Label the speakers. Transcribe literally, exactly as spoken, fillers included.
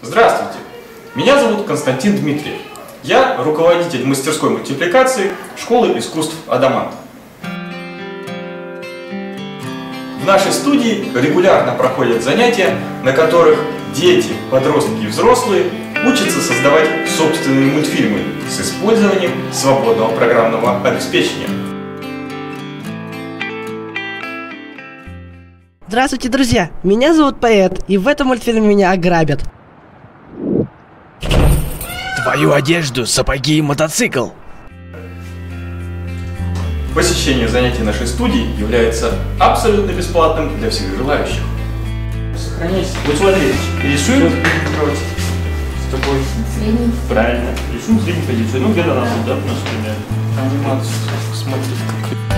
Speaker 1: Здравствуйте, меня зовут Константин Дмитриев. Я руководитель мастерской мультипликации школы искусств Адамант. В нашей студии регулярно проходят занятия, на которых дети, подростки и взрослые учатся создавать собственные мультфильмы с использованием свободного программного обеспечения.
Speaker 2: Здравствуйте, друзья! Меня зовут Поэт, и в этом мультфильме меня ограбят.
Speaker 3: Твою одежду, сапоги и мотоцикл.
Speaker 1: Посещение занятий нашей студии является абсолютно бесплатным для всех желающих.
Speaker 4: Сохраняйся. Вот смотри, рисуем с тобой.
Speaker 5: Средний.
Speaker 4: Правильно. Рисуем среднюю позицию. Ну где-то нас вот, да, у нас примерно.
Speaker 1: Анимацию смотрите.